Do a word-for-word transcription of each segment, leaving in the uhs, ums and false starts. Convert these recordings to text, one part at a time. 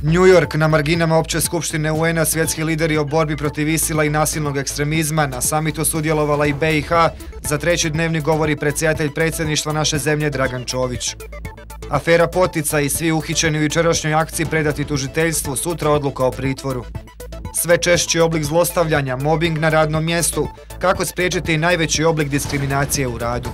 New York, na marginama Opće skupštine U N A svjetski lideri o borbi protiv Isila i nasilnog ekstremizma. Na samitu sudjelovala i B i H. Za treći dnevni govori predsjedatelj predsjedništva naše zemlje Dragan Čović. Afera Potica i svi uhićeni u jučerašnjoj akciji predati tužiteljstvu, sutra odluka o pritvoru. Sve češći oblik zlostavljanja, mobing na radnom mjestu. Kako spriječiti najveći oblik diskriminacije u radu?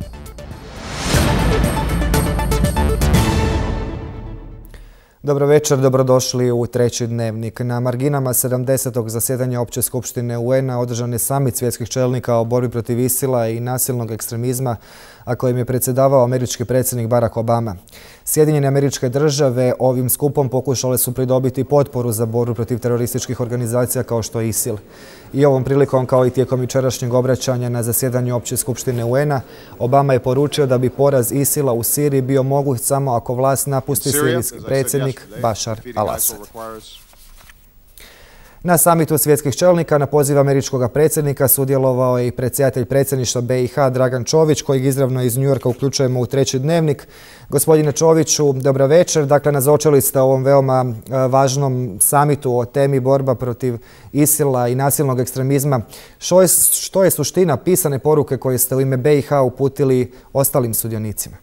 Dobro večer, dobrodošli u treći dnevnik. Na marginama sedamdesetog zasjedanja Opće skupštine U N A održan je samit svjetskih čelnika o borbi protiv Isila i nasilnog ekstremizma, a kojim je predsjedavao američki predsjednik Barack Obama. Sjedinjene Američke Države ovim skupom pokušale su pridobiti potporu za borbu protiv terorističkih organizacija kao što je ISIL. I ovom prilikom, kao i tijekom jučerašnjeg obraćanja na zasjedanju Opće skupštine U N A, Obama je poručio da bi poraz ISIL-a u Siriji bio moguć samo ako vlast napusti sirijski predsjednik Bashar al-Assad. Na samitu svjetskih čelnika na poziv američkog predsjednika sudjelovao je i predsjedatelj predsjedništva B i H Dragan Čović, kojeg izravno iz New Yorka uključujemo u treći dnevnik. Gospodine Čoviću, dobra večer. Dakle, nazočili ste ovom veoma važnom samitu o temi borba protiv Isila i nasilnog ekstremizma. Što je, što je suština pisane poruke koje ste u ime B i H uputili ostalim sudionicima?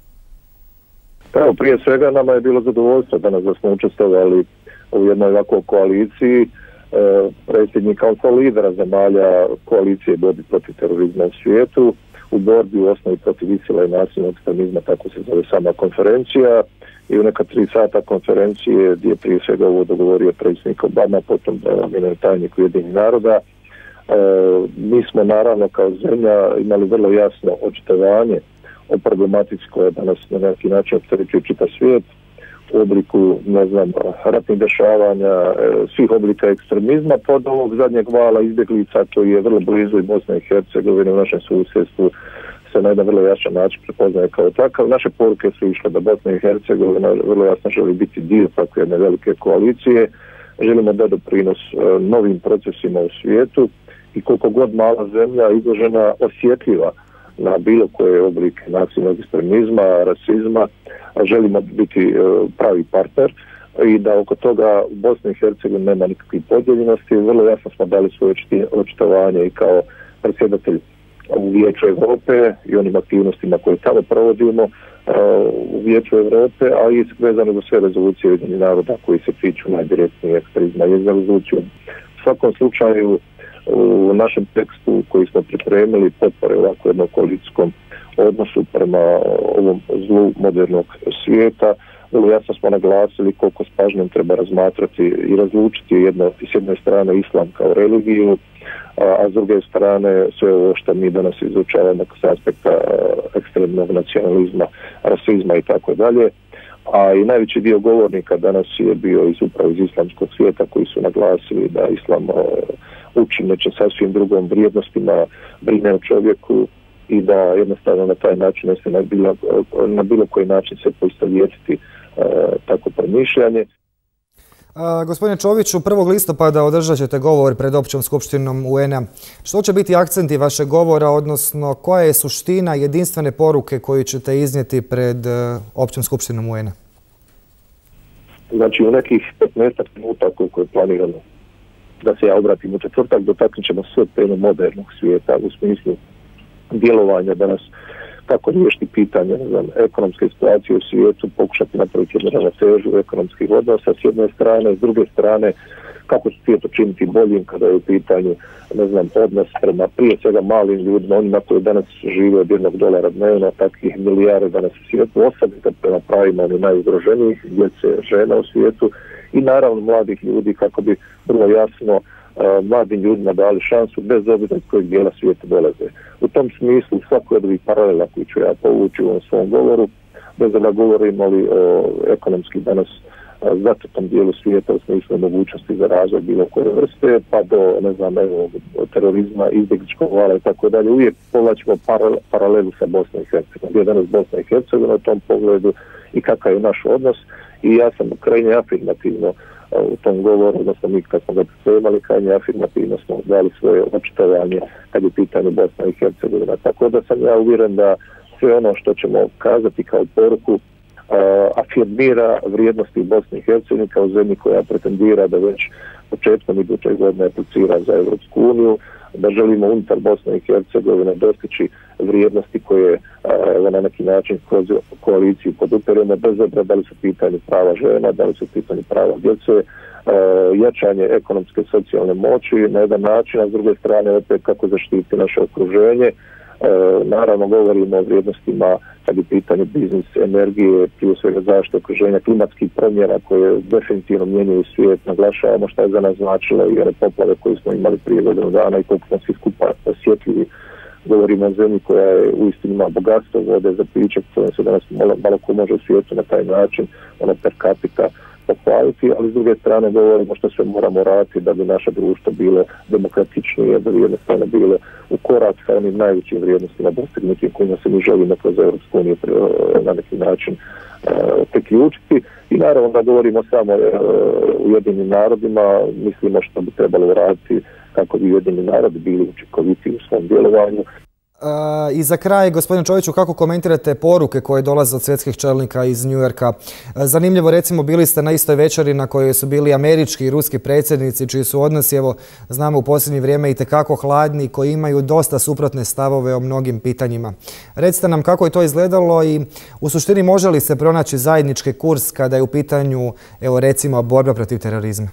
Evo, prije svega nama je bilo zadovoljstvo danas da smo učestvovali u jednoj ovakvoj koaliciji e, predsjednika, odnosno lidera zemalja koalicije borbi protiv terorizma u svijetu, u borbi u osnovi protiv Isila i nasilnog ekstremizma, tako se zove sama konferencija. I u neka tri sata konferencije gdje je prije svega ovo dogovorio predsjednik Obama, potom generalni tajnik Ujedinjenih naroda. E, mi smo naravno kao zemlja imali vrlo jasno očitovanje o problematici koja danas na neki način opterećuje čitav svijet u obliku, ne znam, ratnih dešavanja, svih oblika ekstremizma pod ovog zadnjeg vala izbjeglica koji je vrlo blizu i Bosna i Hercegovina u našem susjedstvu se na jedan vrlo jasan način prepoznaje kao takav. Naše poruke su išle da Bosna i Hercegovina vrlo jasno želi biti dio takve jedne velike koalicije. Želimo da doprinos novim procesima u svijetu i koliko god mala zemlja izložena osjetljiva na bilo koje oblike nasilnog ekstremizma, rasizma, želimo biti pravi partner i da oko toga u Bosni i Hercegovini nema nikakvih podijeljenosti. Vrlo jasno smo dali svoje očitovanje i kao predsjedatelj u Vijeću Europe i onim aktivnostima koje tamo provodimo u Vijeću Europe, a i vezano za sve rezolucije Ujedinjenih naroda koji se tiču najdirektnijeg ekstremizma i za rezoluciju. U svakom slučaju u našem tekstu koji smo pripremili potpore ovako jednom koalicijskom odnosu prema ovom zlu modernog svijeta, vrlo jasno smo naglasili koliko s pažnjom treba razmatrati i razlučiti jedno, s jedne strane islam kao religiju, a, a s druge strane sve ovo što mi danas izučavamo s aspekta ekstremnog nacionalizma, rasizma i tako dalje. A i najveći dio govornika danas je bio iz upravo iz islamskog svijeta koji su naglasili da islam uči neče sasvim drugom vrijednostima, brine o čovjeku i da jednostavno na taj način se na bilo, na bilo koji način se poistovjetiti uh, tako promišljanje. A, gospodine Čoviću, prvog listopada održat ćete govor pred Općom skupštinom U N A. Što će biti akcenti vašeg govora, odnosno koja je suština jedinstvene poruke koju ćete iznijeti pred uh, Općom skupštinom U N A? Znači u nekih petnaest minuta koliko je planirano da se ja obratim u četvrtak, dotaknut ćemo sve teme modernog svijeta u smislu djelovanja danas, kako riješiti pitanje, ne znam, ekonomske situacije u svijetu, pokušati napraviti jednu ravnotežu ekonomskih odnosa s jedne strane, s druge strane kako se svijet učiniti boljim kada je u pitanju, ne znam, odnos prema prije svega malim ljudima, onima koji danas žive od jednog dolara dnevno, takvih milijarde danas u svijetu, osobito prema pravima onih najugroženijih, djece, žena u svijetu i naravno mladih ljudi kako bi vrlo jasno uh, mladim ljudima dali šansu bez obzira iz kojeg dijela svijeta dolaze. U tom smislu svako od ovih paralela koji ću ja povući u ovom svom govoru, bez da govorimo li o ekonomski danas zatrtom dijelu svijeta u smislu mogućnosti za razvoj bilo koje vrste, pa do, ne znam, evo, terorizma, izbjegličkog vala i tako dalje. Uvijek povlačimo paralelu sa Bosnom i Hercegovinom. Gdje je danas Bosna i Hercegovina u tom pogledu i kakav je naš odnos. I ja sam krajnje afirmativno u tom govoru, odnosno mi kad smo ga pripremali, krajnje afirmativno smo dali svoje očitovanje kad je pitanje Bosna i Hercegovina. Tako da sam ja uvjeren da sve ono što ćemo kazati kao poruku afirmira vrijednosti Bosne i Hercegovine kao zemlji koja pretendira da već početkom iduće godine aplicira za Europsku uniju, da želimo unutar Bosne i Hercegovine dostići vrijednosti koje a, na neki način kroz koaliciju podupiremo, bez obzira da li su pitanje prava žena, da li su pitanje prava djece, a, jačanje ekonomske i socijalne moći na jedan način, a s druge strane opet kako zaštiti naše okruženje. E, naravno govorimo o vrijednostima kad je pitanje biznis, energije, prije svega zaštite okruženja, klimatskih promjena koje definitivno mijenjaju svijet, naglašavamo šta je za nas značilo i one poplave koje smo imali prije godinu dana i koliko smo svi skupa osjetljivi. Govorimo o zemlji koja je uistinu ima bogatstvo vode za piće, koje se danas malo, malo ko može u svijetu na taj način, ono per capita pohvaliti, ali s druge strane govorimo što sve moramo raditi da bi naše društvo bilo demokratičnije, da bi jednostavno bilo u korak sa onim najvećim vrijednostima dostignutim kojima se mi želimo kroz Europsku uniju na neki način priključiti. I naravno da govorimo samo o Ujedinjenim narodima, mislimo što bi trebalo raditi kako bi Ujedinjeni narodi bili učinkoviti u svom djelovanju. I za kraj, gospodine Čoviću, kako komentirate poruke koje dolaze od svjetskih čelnika iz Njujorka? Zanimljivo, recimo, bili ste na istoj večeri na kojoj su bili američki i ruski predsjednici, čiji su odnosi, evo, znamo u posljednje vrijeme, itekako hladni, koji imaju dosta suprotne stavove o mnogim pitanjima. Recite nam kako je to izgledalo i u suštini može li se pronaći zajednički kurs kada je u pitanju, evo, recimo, borba protiv terorizma?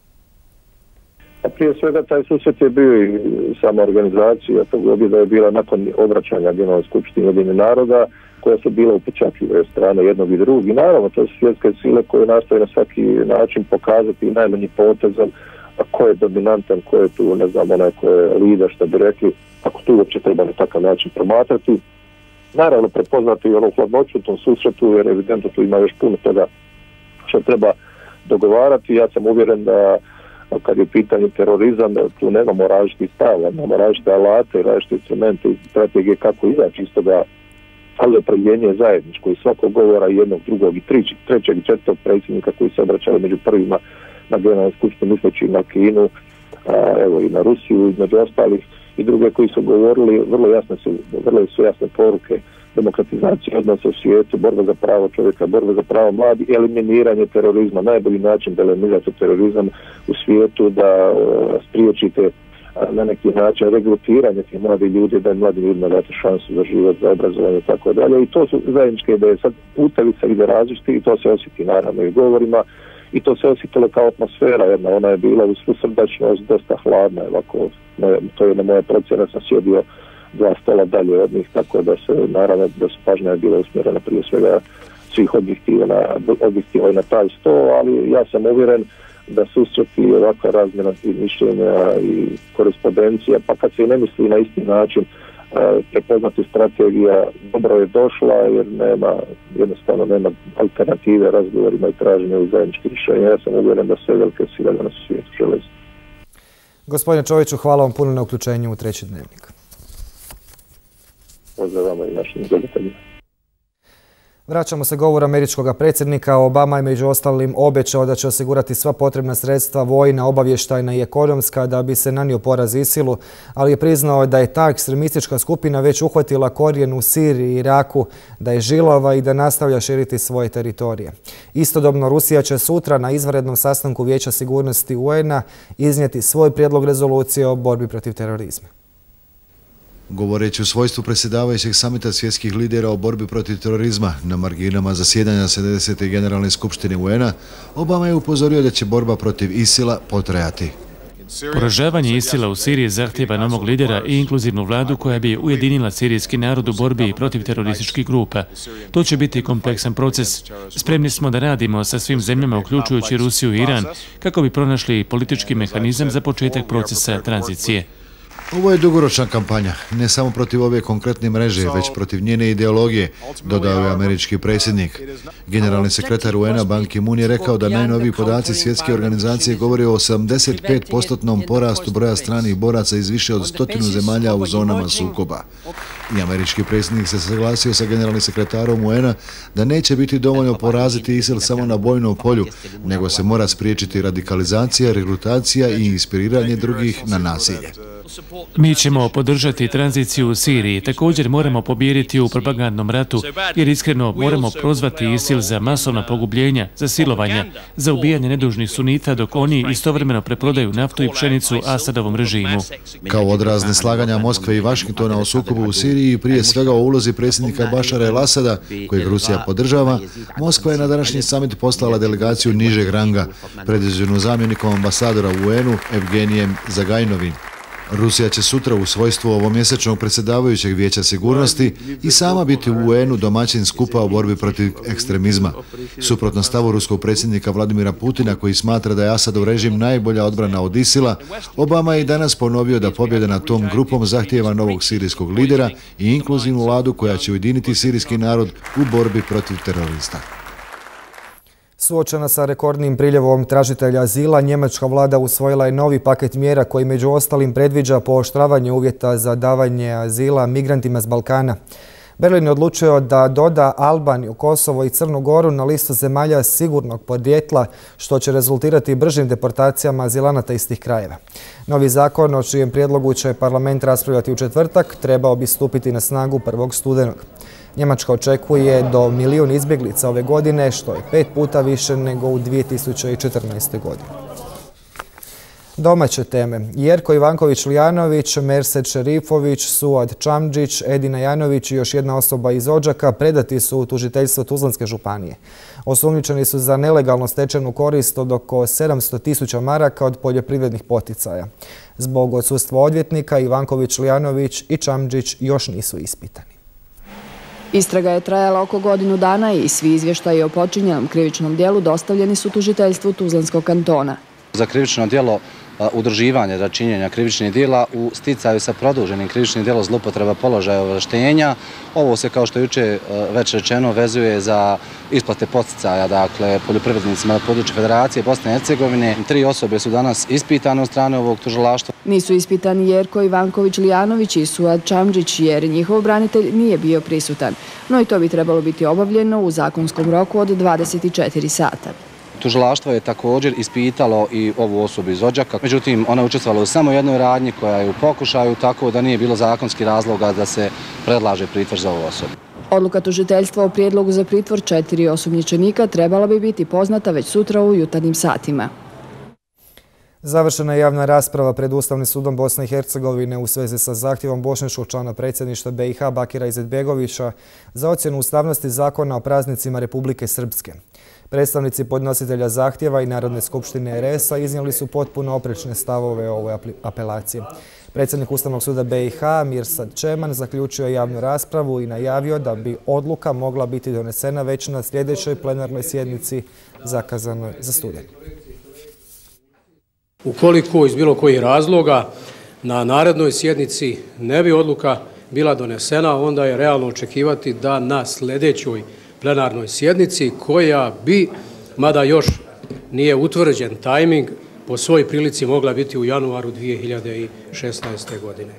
Prije svega taj susret je bio i sama organizacija tog objeda je bila nakon obraćanja Generalne skupštine Ujedinjenih naroda koja su bila upečatljive strane jednog i drugog. I naravno to su svjetske sile koje nastoje na svaki način pokazati najmanji potezom ko je dominantan, ko je tu, ne znam, onaj ko je lider, što bi rekli, ako tu uopće treba na takav način promatrati. Naravno prepoznati ono hladnoću u tom susretu jer evidentno tu ima još puno toga što treba dogovarati. Ja sam uvjeren da kad je pitanje terorizam, tu nemamo različiti stav, nemamo različite alate, različite instrumente i strategije kako izaći iz toga, ali opredjeljenje je zajedničko i svakog govora jednog, drugog i trećeg, trećeg i četvrtog predsjednika koji se obraćaju među prvima na Generalnoj skupštini, misleći na Kinu, a, evo i na Rusiju, između ostalih i druge koji su govorili, vrlo jasne su, vrlo su jasne poruke demokratizacije odnosa u svijetu, borba za pravo čovjeka, borba za pravo mladi, eliminiranje terorizma, najbolji način da eliminirate terorizam u svijetu, da uh, spriječite uh, na neki način regrutiranje tih mladih ljudi, da mladi ljudima date šansu za život, za obrazovanje i tako dalje. I to su zajedničke ideje. Sad putevi se ide različiti i to se osjeti naravno i govorima i to se osjetilo kao atmosfera jedna. Ona je bila u svu srdačnost dosta hladna. Ovako, to je na moja procjena, sam sjedio dva stola dalje od njih, tako da se naravno da su pažnja je bila usmjerena prije svega svih objektiva na, objektiva na taj sto, ali ja sam uvjeren da susreti ovakva razmjena i mišljenja i korespondencija, pa kad se i ne misli na isti način, prepoznati strategija dobro je došla jer nema, jednostavno nema alternative razgovorima i traženju zajedničkih rješenja. Ja sam uvjeren da sve velike sile danas u svijetu žele. Gospodine Čoviću, hvala vam puno na uključenju u Treći dnevnik. Pozdrav vama i našim gledateljima. Vraćamo se govoru američkog predsjednika. Obama je među ostalim obećao da će osigurati sva potrebna sredstva vojna, obavještajna i ekonomska da bi se nanio poraz ISIL-u, ali je priznao da je ta ekstremistička skupina već uhvatila korijen u Siriji i Iraku, da je žilava i da nastavlja širiti svoje teritorije. Istodobno Rusija će sutra na izvanrednom sastanku Vijeća sigurnosti U N A iznijeti svoj prijedlog rezolucije o borbi protiv terorizma. Govoreći u svojstvu predsjedavajućeg samita svjetskih lidera o borbi protiv terorizma na marginama zasjedanja sedamdesete Generalne skupštine U N A, Obama je upozorio da će borba protiv ISIL-a potrajati. Poražavanje ISIL-a u Siriji zahtjeva novog lidera i inkluzivnu vladu koja bi ujedinila sirijski narod u borbi protiv terorističkih grupa. To će biti kompleksan proces. Spremni smo da radimo sa svim zemljama, uključujući Rusiju i Iran, kako bi pronašli politički mehanizam za početak procesa tranzicije. Ovo je dugoročna kampanja, ne samo protiv ove konkretne mreže, već protiv njene ideologije, dodao je američki predsjednik. Generalni sekretar U N A Ban Ki-moon je rekao da najnoviji podaci svjetske organizacije govore o sedamdeset pet posto porastu broja stranih boraca iz više od stotinu zemalja u zonama sukoba. I američki predsjednik se saglasio sa generalnim sekretarom U N A da neće biti dovoljno poraziti ISIL samo na bojnom polju, nego se mora spriječiti radikalizacija, regrutacija i inspiriranje drugih na nasilje. Mi ćemo podržati tranziciju u Siriji. Također moramo pobijediti u propagandnom ratu, jer iskreno moramo prozvati ISIL za masovna pogubljenja, za silovanja, za ubijanje nedužnih sunita, dok oni istovremeno preprodaju naftu i pšenicu Asadovom režimu. Kao odraz neslaganja Moskve i Vašingtona o sukobu u Siriji i prije svega o ulozi predsjednika Bašara el-Asada, kojeg Rusija podržava, Moskva je na današnji samit poslala delegaciju nižeg ranga, predviđenu zamjenikom ambasadora u U N-u Evgenijem Zagajnovim. Rusija će sutra u svojstvu ovomjesečnog predsjedavajućeg Vijeća sigurnosti i sama biti u U N-u domaćin skupa o borbi protiv ekstremizma. Suprotno stavu ruskog predsjednika Vladimira Putina, koji smatra da je Asadov režim najbolja odbrana od ISIL-a, Obama je i danas ponovio da pobjeda nad tom grupom zahtijeva novog sirijskog lidera i inkluzivnu vladu koja će ujediniti sirijski narod u borbi protiv terorista. Suočena sa rekordnim priljevom tražitelja azila, njemačka vlada usvojila je novi paket mjera koji među ostalim predviđa pooštravanje uvjeta za davanje azila migrantima s Balkana. Berlin je odlučio da doda Albaniju, Kosovo i Crnu Goru na listu zemalja sigurnog podrijetla, što će rezultirati bržim deportacijama azilanata iz tih krajeva. Novi zakon, o čijem prijedlogu će parlament raspravljati u četvrtak, trebao bi stupiti na snagu prvog studenog. Njemačka očekuje do milijun izbjeglica ove godine, što je pet puta više nego u dvije tisuće četrnaestoj. godini. Domaće teme. Jerko Ivanković-Lijanović, Mersed Šerifović, Suad Čamđić, Edina Janović i još jedna osoba iz Odžaka predati su u tužiteljstvo Tuzlanske županije. Osumnjičeni su za nelegalno stečenu korist od oko sedamsto tisuća maraka od poljoprivrednih poticaja. Zbog odsustva odvjetnika, Ivanković-Lijanović i Čamđić još nisu ispitani. Istraga je trajala oko godinu dana i svi izvještaji o počinjenom krivičnom dijelu dostavljeni su tužiteljstvu Tuzlanskog kantona. Za krivično djelo udruživanja za činjenja krivičnih djela u sticaju sa produženim krivičnim djelom zloupotreba položaja ovlaštenja. Ovo se, kao što je juče već rečeno, vezuje za isplate poticaja, dakle, poljoprivrednicima na području Federacije Bosne i Hercegovine. Tri osobe su danas ispitane od strane ovog tužilaštva. Nisu ispitani Jerko Ivanković-Lijanović i Suad Čamđić jer njihov branitelj nije bio prisutan, no i to bi trebalo biti obavljeno u zakonskom roku od dvadeset četiri sata. Tužilaštvo je također ispitalo i ovu osobu iz Odžaka, međutim ona je učestvovala u samo jednoj radnji koja je u pokušaju, tako da nije bilo zakonski razloga da se predlaže pritvor za ovu osobu. Odluka tužiteljstva o prijedlogu za pritvor četiri osumnjičenika trebala bi biti poznata već sutra u jutarnjim satima. Završena je javna rasprava pred Ustavnim sudom Bosne i Hercegovine u svezi sa zahtjevom bošnjačkog člana predsjedništva B i H Bakira Izetbegovića za ocjenu ustavnosti zakona o praznicima Republike Srpske. Predstavnici podnositelja zahtjeva i Narodne skupštine R S-a iznijeli su potpuno oprečne stavove o ovoj apelaciji. Predsjednik Ustavnog suda B i H Mirsad Čeman zaključio je javnu raspravu i najavio da bi odluka mogla biti donesena već na sljedećoj plenarnoj sjednici zakazanoj za studeni. Ukoliko iz bilo kojih razloga na narednoj sjednici ne bi odluka bila donesena, onda je realno očekivati da na sljedećoj plenarnoj sjednici, koja bi, mada još nije utvrđen tajming, po svoj prilici mogla biti u januaru dvije hiljade šesnaeste. godine.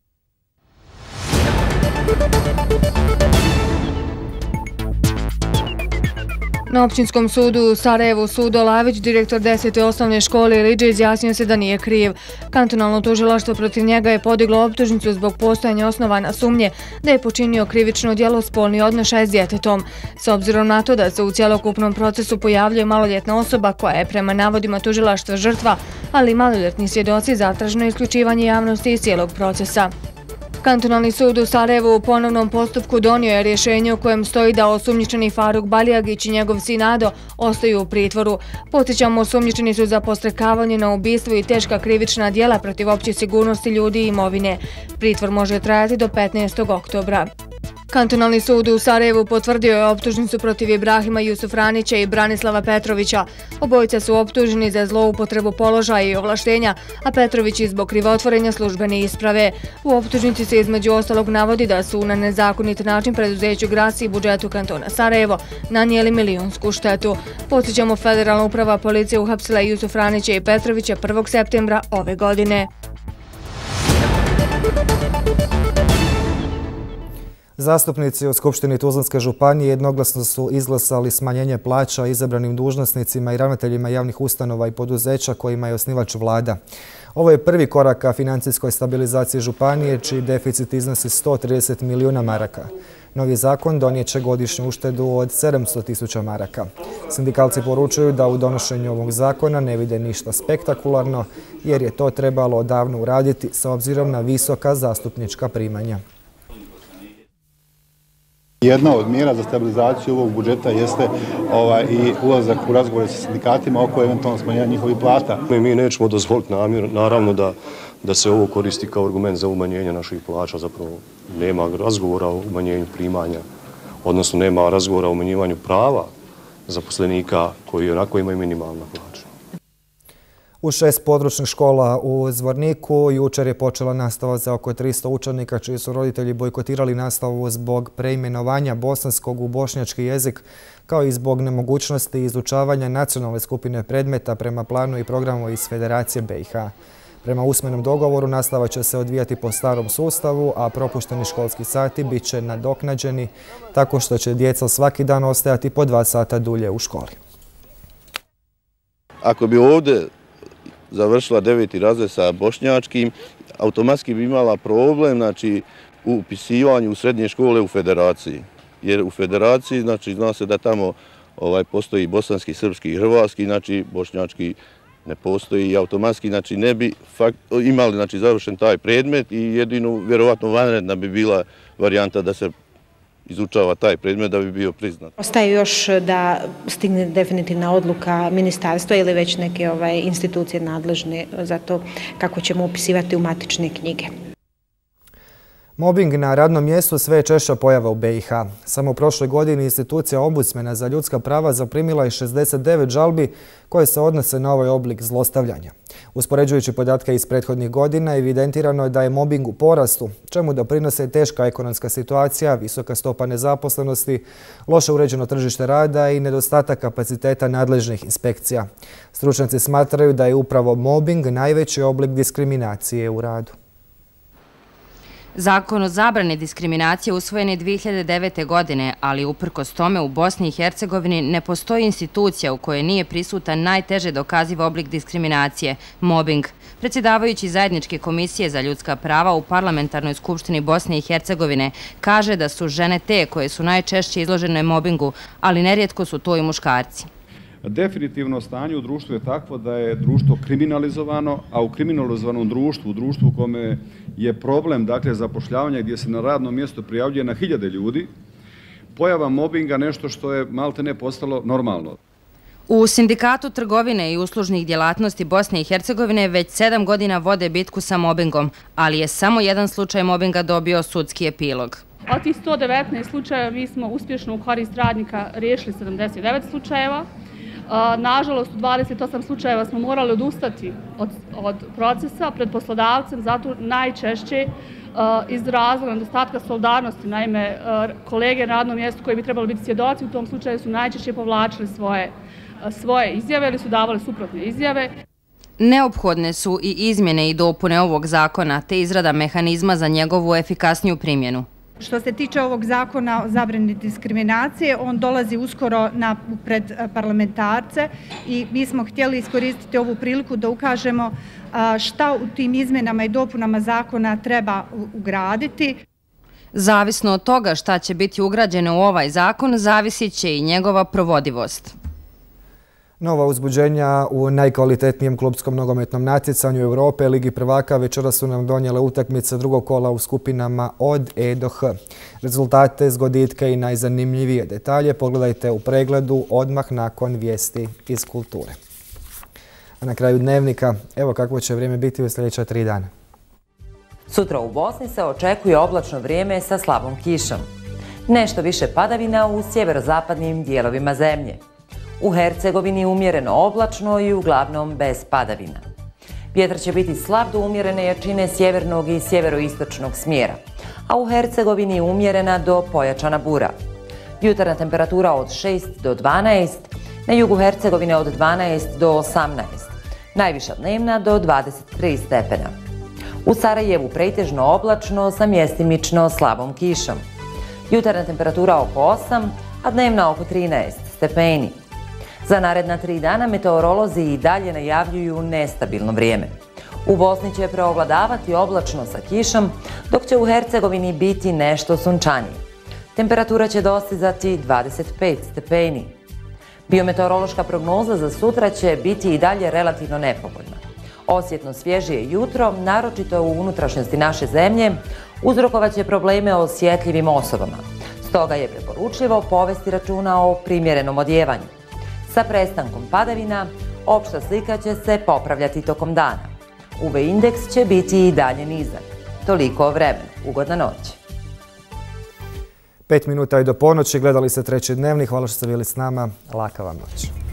Na općinskom sudu u Sarajevu Sudo Lavić, direktor desete osnovne škole Iliđe, izjasnio se da nije kriv. Kantonalno tužilaštvo protiv njega je podiglo optužnicu zbog postojanja osnovane sumnje da je počinio krivično djelo spolni odnošaj s djetetom. S obzirom na to da se u cjelokupnom procesu pojavljuje maloljetna osoba koja je prema navodima tužilaštva žrtva, ali i maloljetni svjedoci, zatraženo isključivanje javnosti iz cijelog procesa. Kantonalni sud u Sarajevu u ponovnom postupku donio je rješenje u kojem stoji da osumnjičeni Faruk Balijagić i njegov sin Ado ostaju u pritvoru. Podsjećamo, osumnjičeni su za podstrekavanje na ubistvo i teška krivična djela protiv opće sigurnosti ljudi i imovine. Pritvor može trajati do petnaestog oktobra. Kantonalni sud u Sarajevu potvrdio je optužnicu protiv Ibrahima Jusufranića i Branislava Petrovića. Obojica su optuženi za zloupotrebu položaja i ovlaštenja, a Petrović zbog krivotvorenja službene isprave. U optužnici se između ostalog navodi da su na nezakonit način preduzeću Grasi i budžetu kantona Sarajevo nanijeli milijunsku štetu. Podsjećamo, Federalna uprava policije uhapsila Jusufranića i Petrovića prvog septembra ove godine. Zastupnici u Skupštini Tuzlanske županije jednoglasno su izglasali smanjenje plaća izabranim dužnosnicima i ravnateljima javnih ustanova i poduzeća kojima je osnivač vlada. Ovo je prvi korak ka financijskoj stabilizaciji županije, čiji deficit iznosi sto trideset milijuna maraka. Novi zakon donijet će godišnju uštedu od sedamsto tisuća maraka. Sindikalci poručuju da u donošenju ovog zakona ne vide ništa spektakularno, jer je to trebalo odavno uraditi s obzirom na visoka zastupnička primanja. Jedna od mjera za stabilizaciju ovog budžeta jeste ovaj, i ulazak u razgovore sa sindikatima oko eventualno smanjenja njihovih plata. Mi nećemo dozvoliti namjer, naravno da, da se ovo koristi kao argument za umanjenje naših plaća. Zapravo nema razgovora o umanjenju primanja, odnosno nema razgovora o umanjivanju prava zaposlenika koji onako imaju minimalna plaća. U šest područnih škola u Zvorniku jučer je počela nastava za oko tristo učenika čiji su roditelji bojkotirali nastavu zbog preimenovanja bosanskog u bošnjački jezik, kao i zbog nemogućnosti izučavanja nacionalne skupine predmeta prema planu i programu iz Federacije B i H. Prema usmenom dogovoru nastava će se odvijati po starom sustavu, a propušteni školski sati bit će nadoknađeni tako što će djeca svaki dan ostajati po dva sata dulje u školi. Ako bi ovdje završila deveti razred sa bošnjačkim, automatski bi imala problem znači, u upisivanju u srednje škole u federaciji. Jer u federaciji znači, zna se da tamo ovaj, postoji bosanski, srpski i hrvatski, znači bošnjački ne postoji i automatski znači, ne bi fakt, imali znači, završen taj predmet i jedino vjerovatno vanredna bi bila varijanta da se izučava taj predmet da bi bio priznat. Ostaje još da stigne definitivna odluka ministarstva ili već neke ovaj, institucije nadležne za to kako ćemo upisivati u matične knjige. Mobing na radnom mjestu sve je češća pojava u B i H. Samo u prošloj godini institucija Ombudsmena za ljudska prava zaprimila je šezdeset devet žalbi koje se odnose na ovaj oblik zlostavljanja. Uspoređujući podatke iz prethodnih godina, evidentirano je da je mobing u porastu, čemu doprinose teška ekonomska situacija, visoka stopa nezaposlenosti, loše uređeno tržište rada i nedostatak kapaciteta nadležnih inspekcija. Stručnjaci smatraju da je upravo mobing najveći oblik diskriminacije u radu. Zakon o zabrani diskriminacije usvojen je dvije hiljade devete. godine, ali uprkos tome u Bosni i Hercegovini ne postoji institucija u kojoj nije prisutan najteže dokaziv oblik diskriminacije – mobing. Predsjedavajući zajedničke komisije za ljudska prava u Parlamentarnoj skupštini Bosne i Hercegovine kaže da su žene te koje su najčešće izložene mobingu, ali nerijetko su to i muškarci. Definitivno stanje u društvu je takvo da je društvo kriminalizovano, a u kriminalizovanom društvu, u društvu u kome je problem dakle, zapošljavanja gdje se na radnom mjestu prijavljuje na hiljade ljudi, pojava mobinga nešto što je malte ne postalo normalno. U Sindikatu trgovine i uslužnih djelatnosti Bosne i Hercegovine već sedam godina vode bitku sa mobingom, ali je samo jedan slučaj mobinga dobio sudski epilog. Od tih sto devetnaest slučajeva mi smo uspješno u korist radnika riješili sedamdeset devet slučajeva. Nažalost, u dvadeset osam slučajeva smo morali odustati od, od procesa pred poslodavcem, zato najčešće iz razloga nedostatka solidarnosti. Naime, kolege na radnom mjestu koji bi trebali biti svjedoci u tom slučaju su najčešće povlačili svoje, svoje izjave ili su davali suprotne izjave. Neophodne su i izmjene i dopune ovog zakona te izrada mehanizma za njegovu efikasniju primjenu. Što se tiče ovog zakona o zabrani diskriminacije, on dolazi uskoro na, pred parlamentarce i mi smo htjeli iskoristiti ovu priliku da ukažemo šta u tim izmjenama i dopunama zakona treba ugraditi. Zavisno od toga šta će biti ugrađeno u ovaj zakon, zavisit će i njegova provodivost. Nova uzbuđenja u najkvalitetnijem klupskom nogometnom natjecanju Europe, Ligi prvaka, večera su nam donijele utakmice drugog kola u skupinama od E do H. Rezultate, zgoditke i najzanimljivije detalje pogledajte u pregledu odmah nakon vijesti iz kulture. A na kraju dnevnika, evo kakvo će vrijeme biti u sljedeća tri dana. Sutra u Bosni se očekuje oblačno vrijeme sa slabom kišom. Nešto više padavina u sjeverozapadnim dijelovima zemlje. U Hercegovini umjereno oblačno i uglavnom bez padavina. Vjetar će biti slab do umjerene jačine sjevernog i sjeveroistočnog smjera, a u Hercegovini umjerena do pojačana bura. Jutarnja temperatura od šest do dvanaest, na jugu Hercegovine od dvanaest do osamnaest, najviša dnevna do dvadeset tri stepena. U Sarajevu pretežno oblačno sa mjestimično slabom kišom. Jutarnja temperatura oko osam, a dnevna oko trinaest stepeni. Za naredna tri dana meteorolozi i dalje najavljuju nestabilno vrijeme. U Bosni će preovladavati oblačno sa kišom, dok će u Hercegovini biti nešto sunčanije. Temperatura će dostizati dvadeset pet stepeni. Biometeorološka prognoza za sutra će biti i dalje relativno nepovoljna. Osjetno svježije jutro, naročito u unutrašnjosti naše zemlje, uzrokovat će probleme o osjetljivim osobama. Stoga je preporučljivo povesti računa o primjerenom odjevanju. Sa prestankom padavina, opšta slika će se popravljati tokom dana. U ve indeks će biti i dalje nizak. Toliko o vremenu. Ugodna noć. Pet minuta i do ponoći. Gledali ste treći dnevnik. Hvala što ste bili s nama. Laka vam noć.